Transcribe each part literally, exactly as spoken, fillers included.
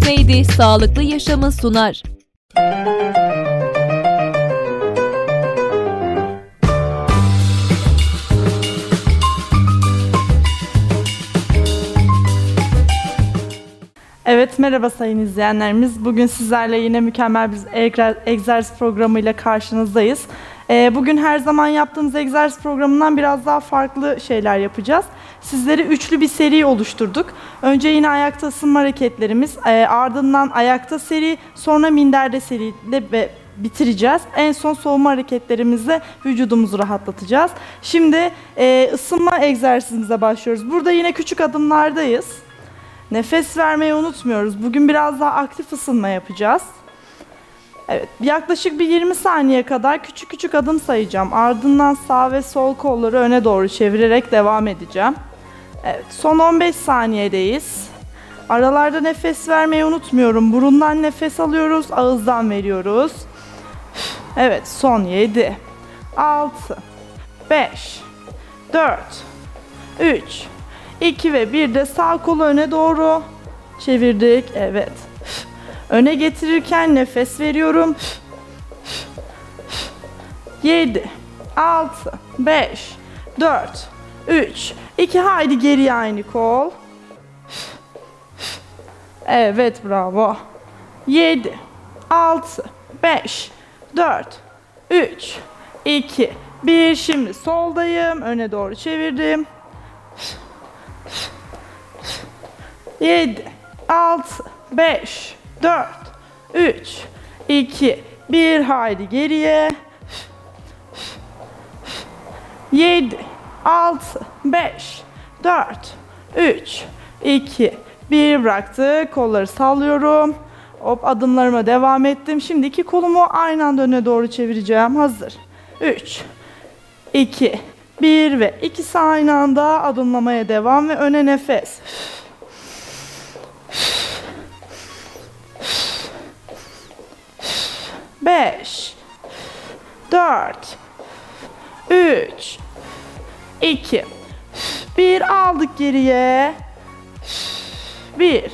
Esmeydi sağlıklı yaşamı sunar. Evet, merhaba sayın izleyenlerimiz. Bugün sizlerle yine mükemmel bir egzersiz programıyla karşınızdayız. Bugün her zaman yaptığımız egzersiz programından biraz daha farklı şeyler yapacağız. Sizlere üçlü bir seri oluşturduk. Önce yine ayakta ısınma hareketlerimiz, ardından ayakta seri, sonra minderde seriyle bitireceğiz. En son soğuma hareketlerimizle vücudumuzu rahatlatacağız. Şimdi ısınma egzersizimize başlıyoruz. Burada yine küçük adımlardayız. Nefes vermeyi unutmuyoruz. Bugün biraz daha aktif ısınma yapacağız. Evet, yaklaşık bir yirmi saniye kadar küçük küçük adım sayacağım. Ardından sağ ve sol kolları öne doğru çevirerek devam edeceğim. Evet, son on beş saniyedeyiz. Aralarda nefes vermeyi unutmuyorum. Burundan nefes alıyoruz, ağızdan veriyoruz. Evet, son yedi, altı, beş, dört, üç, iki ve bir de sağ kolu öne doğru çevirdik. Evet. Öne getirirken nefes veriyorum. yedi, altı, beş, dört, üç, iki. Haydi geriye aynı kol. Evet, bravo. yedi, altı, beş, dört, üç, iki, bir. Şimdi soldayım. Öne doğru çevirdim. yedi, altı, beş, dört, üç, iki, bir. Haydi geriye. yedi, altı, beş, dört, üç, iki, bir. Bıraktık. Kolları sallıyorum. Hop, adımlarıma devam ettim. Şimdi iki kolumu aynı anda öne doğru çevireceğim. Hazır. üç, iki, bir ve ikisi aynı anda adımlamaya devam ve öne nefes. beş, dört, üç, iki, bir. Aldık geriye. bir,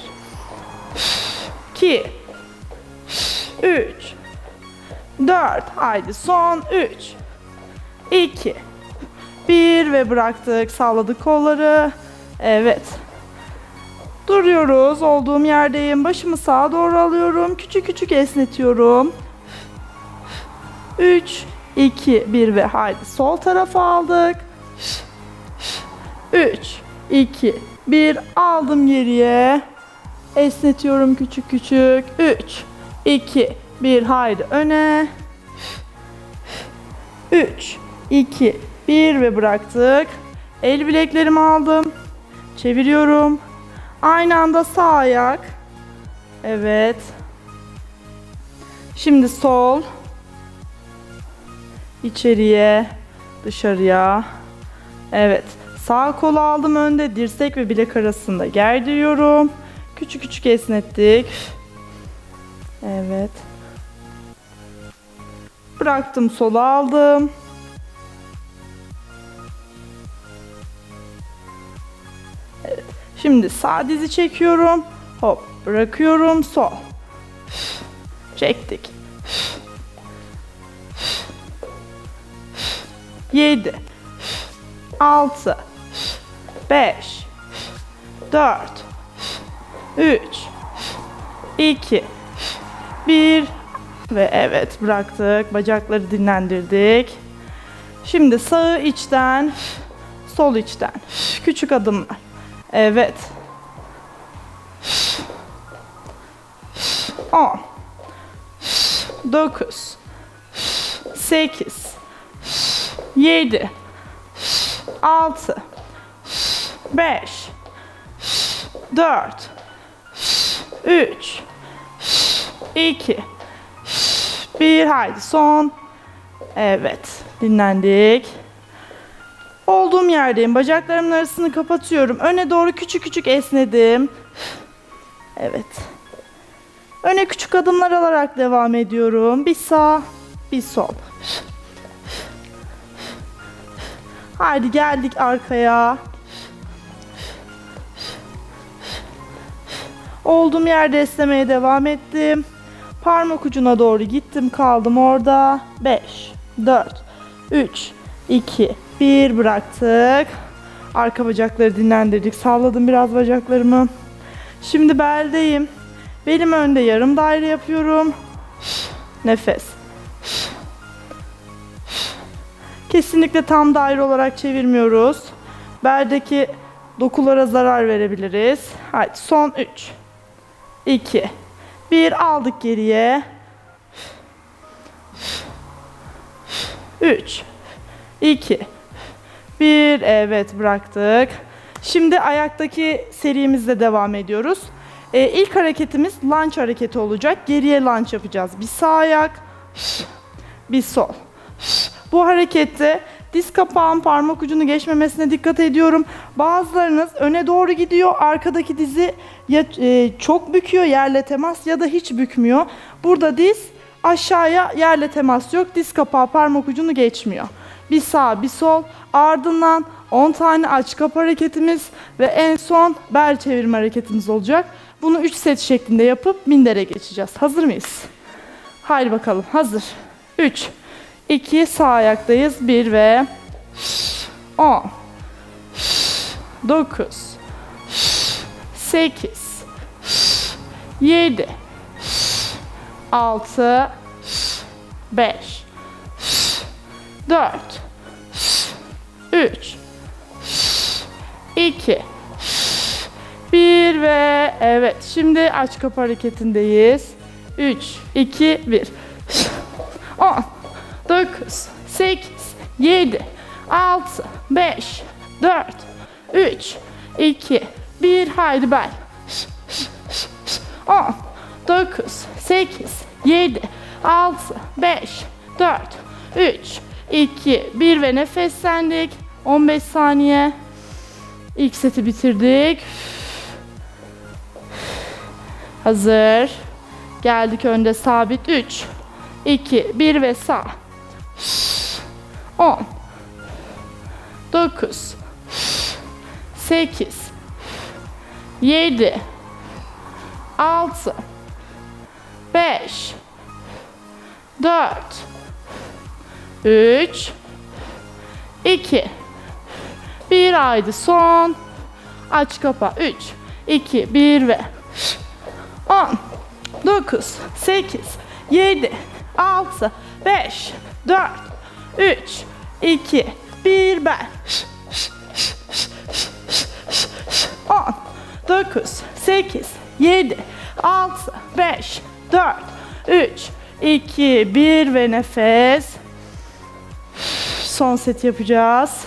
iki, üç, dört. Haydi son. üç, iki, bir ve bıraktık. Salladık kolları. Evet. Duruyoruz. Olduğum yerdeyim. Başımı sağa doğru alıyorum. Küçük küçük esnetiyorum. üç, iki, bir ve haydi sol tarafa aldık. üç, iki, bir. Aldım geriye. Esnetiyorum küçük küçük. üç, iki, bir. Haydi öne. üç, iki, bir ve bıraktık. El bileklerimi aldım. Çeviriyorum. Aynı anda sağ ayak. Evet. Şimdi sol. İçeriye, dışarıya. Evet. Sağ kolu aldım önde. Dirsek ve bilek arasında gerdiriyorum. Küçük küçük esnettik. Evet. Bıraktım, sola aldım. Evet. Şimdi sağ dizi çekiyorum. Hop, bırakıyorum, sol. Çektik. yedi, altı, beş, dört, üç, iki, bir ve evet, bıraktık. Bacakları dinlendirdik. Şimdi sağı içten, sol içten. Küçük adımlar. Evet. on, dokuz, sekiz, yedi, altı, beş, dört, üç, iki, bir. Haydi son. Evet, dinlendik. Olduğum yerdeyim. Bacaklarımın arasını kapatıyorum. Öne doğru küçük küçük esnedim. Evet. Öne küçük adımlar alarak devam ediyorum. Bir sağ, bir sol. Haydi geldik arkaya. Olduğum yerde esnemeye devam ettim. Parmak ucuna doğru gittim, kaldım orada. beş, dört, üç, iki, bir bıraktık. Arka bacakları dinlendirdik. Salladım biraz bacaklarımı. Şimdi beldeyim. Belim önde yarım daire yapıyorum. Nefes. Kesinlikle tam daire olarak çevirmiyoruz. Beldeki dokulara zarar verebiliriz. Hadi son üç, iki, bir aldık geriye. üç, iki, bir, evet bıraktık. Şimdi ayaktaki serimizle devam ediyoruz. Ee, ilk hareketimiz lunge hareketi olacak. Geriye lunge yapacağız. Bir sağ ayak, bir sol. Bu harekette diz kapağın parmak ucunu geçmemesine dikkat ediyorum. Bazılarınız öne doğru gidiyor, arkadaki dizi ya e, çok büküyor, yerle temas, ya da hiç bükmüyor. Burada diz aşağıya, yerle temas yok, diz kapağı parmak ucunu geçmiyor. Bir sağ, bir sol, ardından on tane aç kapa hareketimiz ve en son bel çevirme hareketimiz olacak. Bunu üç set şeklinde yapıp mindere geçeceğiz. Hazır mıyız? Haydi bakalım, hazır. üç, iki, sağ ayaktayız. bir ve on, dokuz, sekiz, yedi, altı, beş, dört, üç, iki, bir ve evet, şimdi aç kapı hareketindeyiz. üç, iki, bir. on, dokuz, sekiz, yedi, altı, beş, dört, üç, iki, bir. Haydi bel. on, dokuz, sekiz, yedi, altı, beş, dört, üç, iki, bir ve nefeslendik. on beş saniye. İlk seti bitirdik. Hazır. Geldik önde sabit. üç, iki, bir ve sağ. on, dokuz, sekiz, yedi, altı, beş, dört, üç, iki, bir. Haydi son. Aç kapa. üç, iki, bir ve on, dokuz, sekiz, yedi, altı, beş, dört, üç, iki, bir. Bel. on, dokuz, sekiz, yedi, altı, beş, dört, üç, iki, bir ve nefes. Son set yapacağız.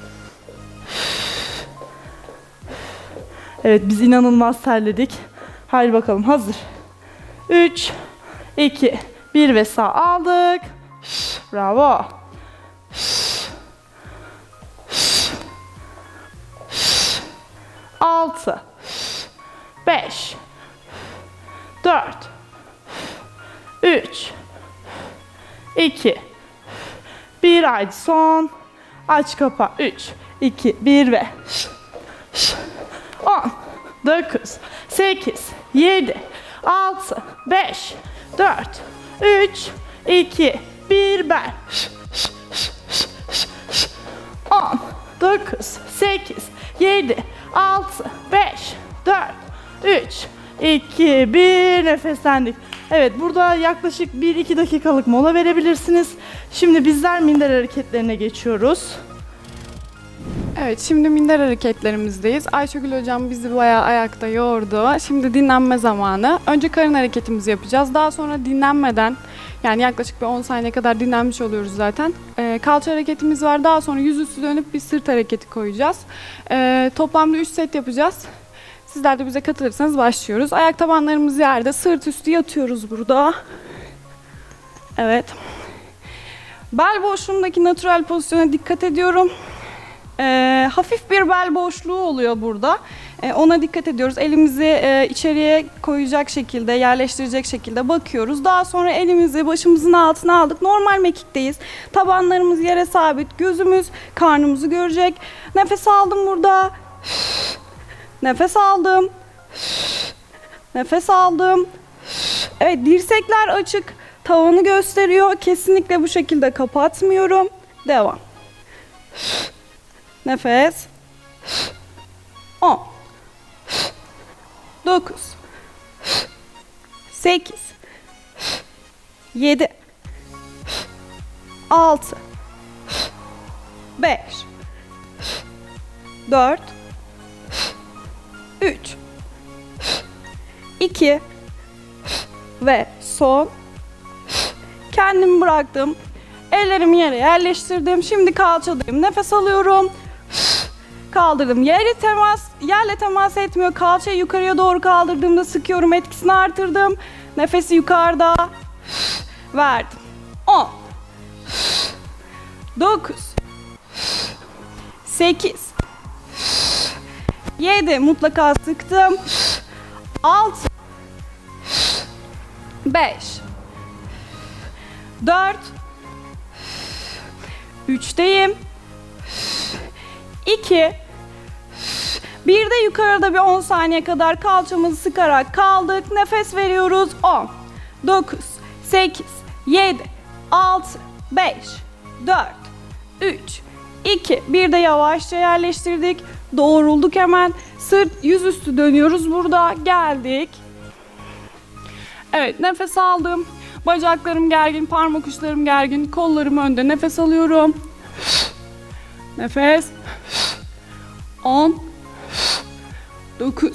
Evet, biz inanılmaz terledik. Haydi bakalım, hazır. üç, iki, bir ve sağ aldık. Bravo. altı, beş, dört, üç, iki, bir. Haydi son. Aç kapa. üç, iki, bir ve on, dokuz, sekiz, yedi, altı, beş, dört, üç, iki, bir. Bel. on, dokuz, sekiz, yedi, altı, beş, dört, üç, iki, bir. Nefeslendik. Evet, burada yaklaşık bir iki dakikalık mola verebilirsiniz. Şimdi bizler minder hareketlerine geçiyoruz. Evet, şimdi minder hareketlerimizdeyiz. Ayşegül hocam bizi bayağı ayakta yordu. Şimdi dinlenme zamanı. Önce karın hareketimizi yapacağız. Daha sonra dinlenmeden, yani yaklaşık bir on saniye kadar dinlenmiş oluyoruz zaten. Ee, kalça hareketimiz var. Daha sonra yüzüstü dönüp bir sırt hareketi koyacağız. Ee, toplamda üç set yapacağız. Sizler de bize katılırsanız başlıyoruz. Ayak tabanlarımız yerde, sırt üstü yatıyoruz burada. Evet. Bel boşluğumdaki natural pozisyona dikkat ediyorum. Ee, hafif bir bel boşluğu oluyor burada. Ee, ona dikkat ediyoruz. Elimizi e, içeriye koyacak şekilde, yerleştirecek şekilde bakıyoruz. Daha sonra elimizi başımızın altına aldık. Normal mekikteyiz. Tabanlarımız yere sabit. Gözümüz karnımızı görecek. Nefes aldım burada. Nefes aldım. Nefes aldım. Evet, dirsekler açık. Tavanı gösteriyor. Kesinlikle bu şekilde kapatmıyorum. Devam. Nefes. on. dokuz. sekiz. yedi. altı. beş. dört. üç. iki. Ve son. Kendimi bıraktım. Ellerimi yere yerleştirdim. Şimdi kalçadayım. Nefes alıyorum. Kaldırdım. Yere temas, yerle temas etmiyor. Kalçayı yukarıya doğru kaldırdığımda sıkıyorum. Etkisini artırdım. Nefesi yukarıda. Verdim. on. dokuz. sekiz. yedi. Mutlaka sıktım. altı. beş. dört. üçteyim. iki. Bir de yukarıda bir on saniye kadar kalçamızı sıkarak kaldık. Nefes veriyoruz. on. dokuz. sekiz. yedi. altı. beş. dört. üç. iki. Bir de yavaşça yerleştirdik. Doğrulduk hemen. Sırt yüzüstü dönüyoruz burada. Geldik. Evet, nefes aldım. Bacaklarım gergin, parmak uçlarım gergin, kollarım önde. Nefes alıyorum. Nefes. on. dokuz.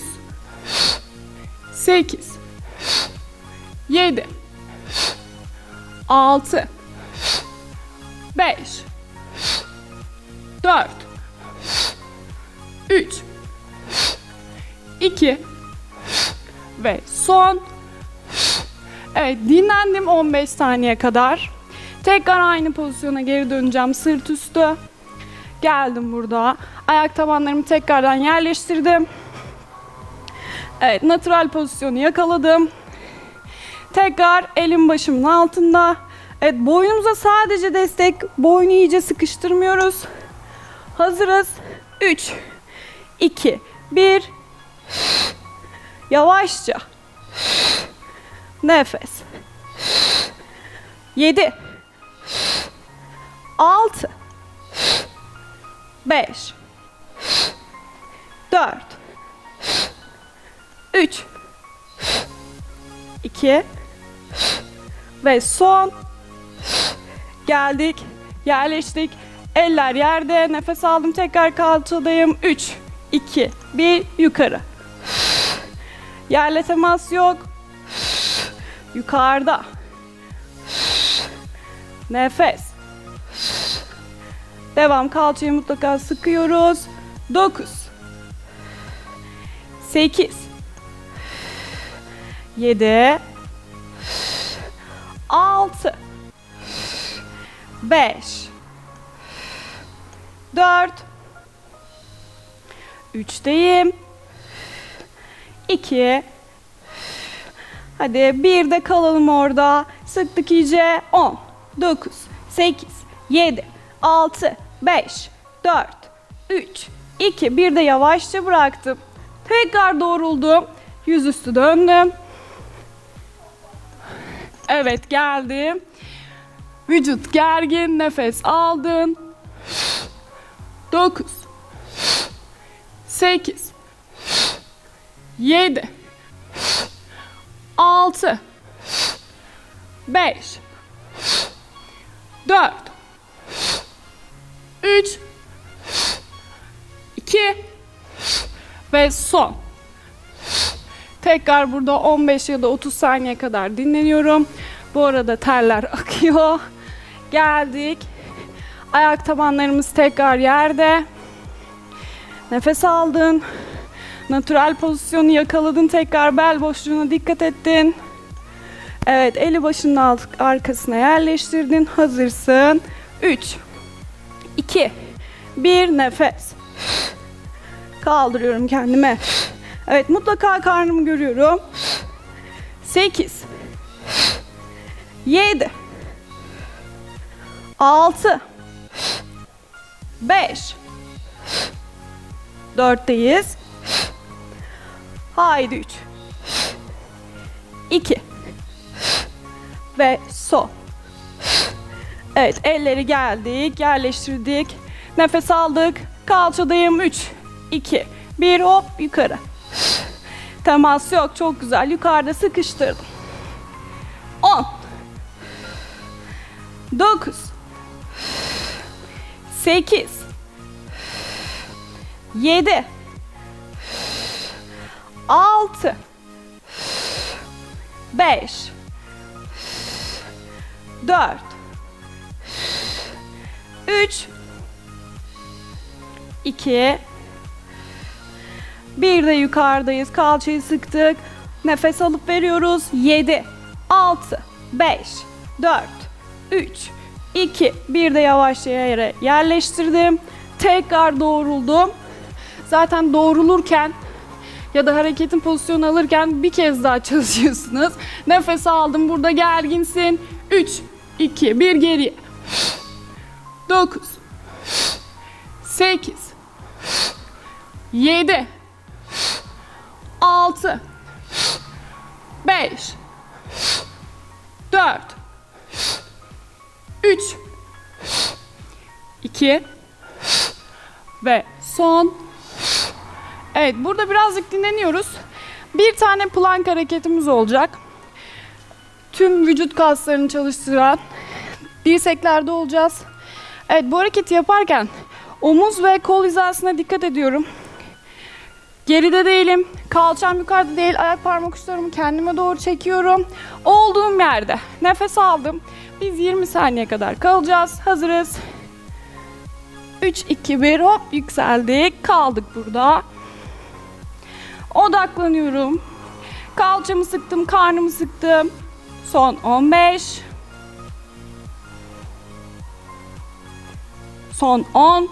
sekiz. yedi. altı. beş. dört. üç. iki. Ve son. Evet, dinlendim on beş saniye kadar. Tekrar aynı pozisyona geri döneceğim. Sırt üstü. Geldim burada. Ayak tabanlarımı tekrardan yerleştirdim. Evet, natural pozisyonu yakaladım. Tekrar elim başımın altında. Evet, boynumuza sadece destek. Boynu iyice sıkıştırmıyoruz. Hazırız. üç, iki, bir. Yavaşça. Nefes. yedi. altı. beş. dört. üç. iki. Ve son. Geldik. Yerleştik. Eller yerde. Nefes aldım. Tekrar kalçadayım. üç, iki, bir. Yukarı. Yerle temas yok. Yukarıda. Nefes. Devam. Kalçayı mutlaka sıkıyoruz. dokuz. sekiz. yedi. altı. beş. dört. üçteyim. iki. Hadi bir de kalalım orada. Sıktık iyice. on, dokuz, sekiz, yedi, altı, beş, dört, üç, iki. Bir de yavaşça bıraktım. Tekrar doğruldum. Yüzüstü döndüm. Evet, geldim. Vücut gergin. Nefes aldın. dokuz, sekiz, yedi, altı, beş, dört, üç, iki ve son. Tekrar burada on beş ya da otuz saniye kadar dinleniyorum. Bu arada terler akıyor. Geldik. Ayak tabanlarımız tekrar yerde. Nefes aldın. Natural pozisyonu yakaladın. Tekrar bel boşluğuna dikkat ettin. Evet, eli başının alt, arkasına yerleştirdin. Hazırsın. üç, iki, bir. Nefes. Kaldırıyorum kendime. Evet, mutlaka karnımı görüyorum. sekiz, yedi, altı, beş, dörtteyiz. Haydi üç, iki ve sol. Evet, elleri geldik, yerleştirdik. Nefes aldık. Kalçadayım. üç, iki, bir, hop yukarı. Temas yok, çok güzel. Yukarıda sıkıştırdım. on, dokuz, sekiz, yedi, altı, beş, dört, üç, iki, bir de yukarıdayız. Kalçayı sıktık. Nefes alıp veriyoruz. yedi, altı, beş, dört, üç, iki, bir de yavaşça yere yerleştirdim. Tekrar doğruldum. Zaten doğrulurken ya da hareketin pozisyonu alırken bir kez daha çalışıyorsunuz. Nefes aldım. Burada gerginsin. üç, iki, bir geriye. dokuz, sekiz, yedi, altı, beş, dört, üç, iki ve son. Evet, burada birazcık dinleniyoruz. Bir tane plank hareketimiz olacak. Tüm vücut kaslarını çalıştıran dirseklerde olacağız. Evet, bu hareketi yaparken omuz ve kol hizasına dikkat ediyorum. Geride değilim, kalçam yukarıda değil, ayak parmak uçlarımı kendime doğru çekiyorum. Olduğum yerde nefes aldım. Biz yirmi saniye kadar kalacağız. Hazırız. üç, iki, bir, hop yükseldik. Kaldık burada. Odaklanıyorum. Kalçamı sıktım, karnımı sıktım. Son on beş. Son on.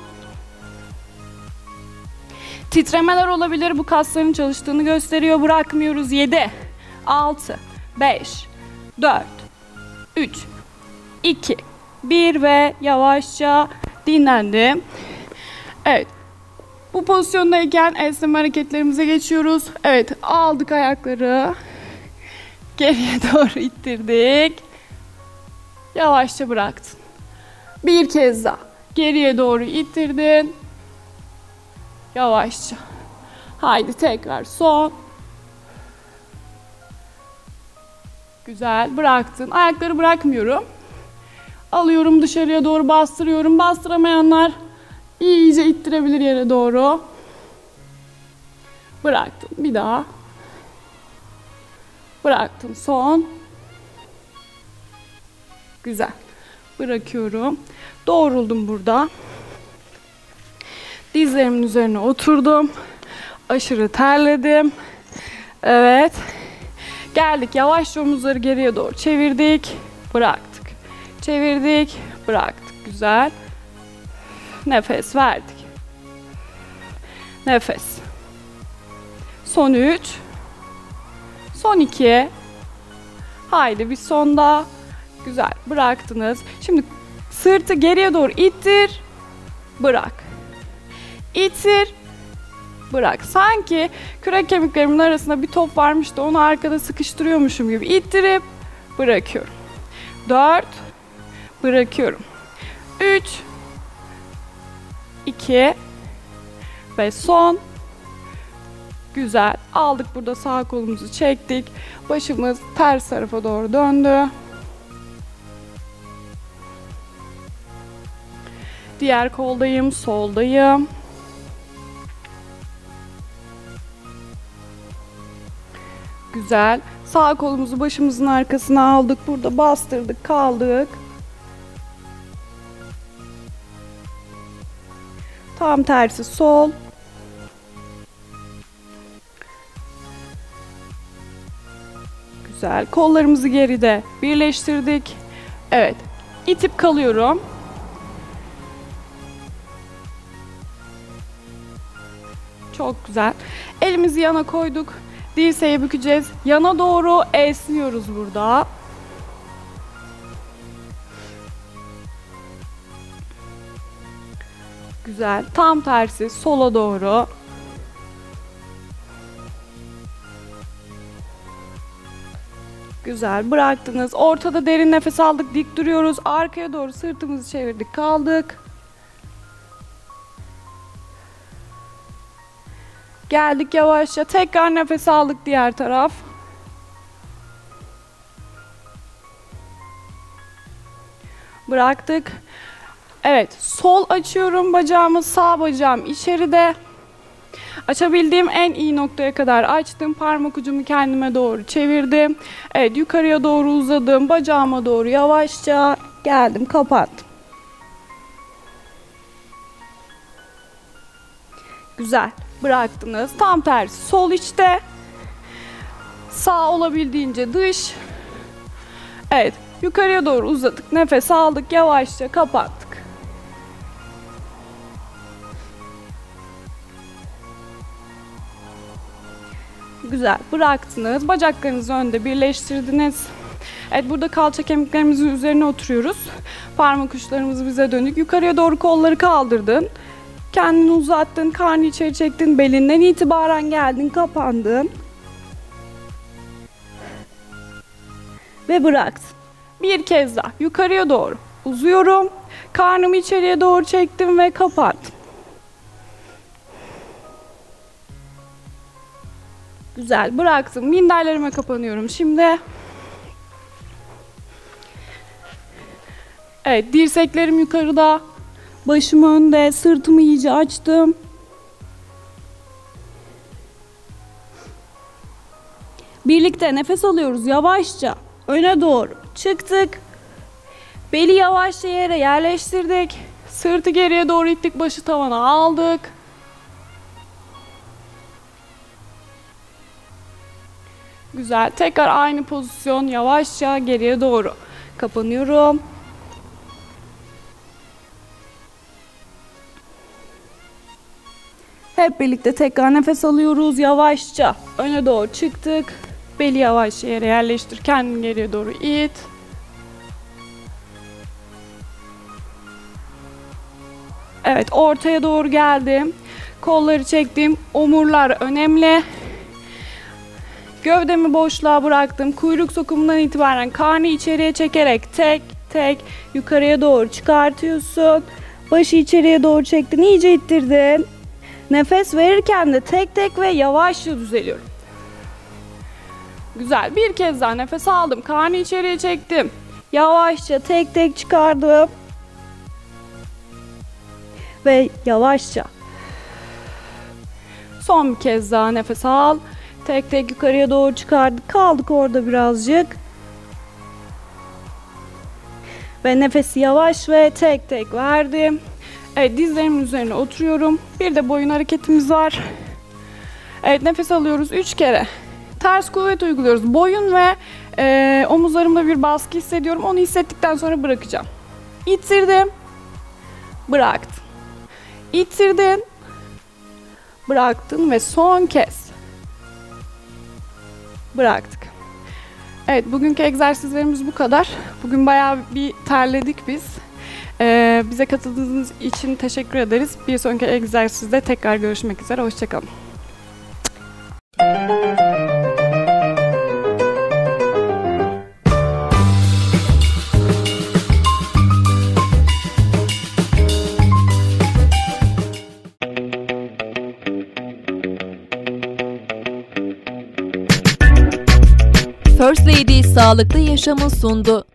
Titremeler olabilir. Bu kasların çalıştığını gösteriyor. Bırakmıyoruz. yedi, altı, beş, dört, üç, iki, bir ve yavaşça dinlendim. Evet. Bu pozisyondayken esneme hareketlerimize geçiyoruz. Evet. Aldık ayakları. Geriye doğru ittirdik. Yavaşça bıraktın. Bir kez daha. Geriye doğru ittirdin. Yavaşça. Haydi tekrar son. Güzel. Bıraktın. Ayakları bırakmıyorum. Alıyorum dışarıya doğru bastırıyorum. Bastıramayanlar iyice ittirebilir yere doğru. Bıraktım. Bir daha. Bıraktım. Son. Güzel. Bırakıyorum. Doğruldum burada. Dizlerimin üzerine oturdum. Aşırı terledim. Evet. Geldik. Yavaşça omuzları geriye doğru çevirdik. Bıraktık. Çevirdik. Bıraktık. Güzel. Nefes verdik. Nefes. Son üç. Son iki. Haydi bir son daha. Güzel. Bıraktınız. Şimdi sırtı geriye doğru ittir. Bırak. İtir. Bırak. Sanki kürek kemiklerimin arasında bir top varmış da onu arkada sıkıştırıyormuşum gibi ittirip bırakıyorum. dört. Bırakıyorum. üç. iki. Ve son. Güzel. Aldık burada sağ kolumuzu çektik. Başımız ters tarafa doğru döndü. Diğer koldayım, soldayım. Güzel. Sağ kolumuzu başımızın arkasına aldık. Burada bastırdık, kaldık. Tam tersi sol. Güzel. Kollarımızı geride birleştirdik. Evet. İtip kalıyorum. Çok güzel. Elimizi yana koyduk. Dirseğe bükeceğiz. Yana doğru esniyoruz burada. Güzel. Tam tersi sola doğru. Güzel, bıraktınız. Ortada derin nefes aldık, dik duruyoruz. Arkaya doğru sırtımızı çevirdik, kaldık. Geldik yavaşça. Tekrar nefes aldık diğer taraf. Bıraktık. Evet, sol açıyorum bacağımı, sağ bacağım içeride. Açabildiğim en iyi noktaya kadar açtım. Parmak ucumu kendime doğru çevirdim. Evet, yukarıya doğru uzadım. Bacağıma doğru yavaşça geldim, kapattım. Güzel. Bıraktınız. Tam tersi. Sol içte. Sağ olabildiğince dış. Evet. Yukarıya doğru uzadık. Nefes aldık. Yavaşça kapattık. Güzel. Bıraktınız. Bacaklarınızı önde birleştirdiniz. Evet, burada kalça kemiklerimizin üzerine oturuyoruz. Parmak uçlarımız bize dönük. Yukarıya doğru kolları kaldırdın. Kendini uzattın. Karnı içeri çektin. Belinden itibaren geldin. Kapandın. Ve bıraktın. Bir kez daha yukarıya doğru uzuyorum. Karnımı içeriye doğru çektim ve kapattım. Güzel, bıraktım. Minderlerime kapanıyorum şimdi. Evet, dirseklerim yukarıda. Başım önde, sırtımı iyice açtım. Birlikte nefes alıyoruz yavaşça. Öne doğru çıktık. Beli yavaşça yere yerleştirdik. Sırtı geriye doğru ittik, başı tavana aldık. Güzel. Tekrar aynı pozisyon, yavaşça geriye doğru kapanıyorum. Hep birlikte tekrar nefes alıyoruz. Yavaşça öne doğru çıktık. Beli yavaşça yere yerleştir. Kendini geriye doğru it. Evet, ortaya doğru geldim. Kolları çektim. Omurlar önemli. Gövdemi boşluğa bıraktım. Kuyruk sokumundan itibaren karnı içeriye çekerek tek tek yukarıya doğru çıkartıyorsun. Başı içeriye doğru çektin. İyice ittirdin. Nefes verirken de tek tek ve yavaşça düzeliyorum. Güzel. Bir kez daha nefes aldım. Karnı içeriye çektim. Yavaşça tek tek çıkardım. Ve yavaşça. Son bir kez daha nefes al. Tek tek yukarıya doğru çıkardık. Kaldık orada birazcık. Ve nefesi yavaş ve tek tek verdim. Evet, dizlerimin üzerine oturuyorum. Bir de boyun hareketimiz var. Evet, nefes alıyoruz üç kere. Ters kuvvet uyguluyoruz. Boyun ve e, omuzlarımda bir baskı hissediyorum. Onu hissettikten sonra bırakacağım. İttirdim. Bıraktım. İttirdin. Bıraktın ve son kez. Bıraktık. Evet, bugünkü egzersizlerimiz bu kadar. Bugün bayağı bir terledik biz. Ee, bize katıldığınız için teşekkür ederiz. Bir sonraki egzersizde tekrar görüşmek üzere. Hoşçakalın. First Lady sağlıklı yaşamı sundu.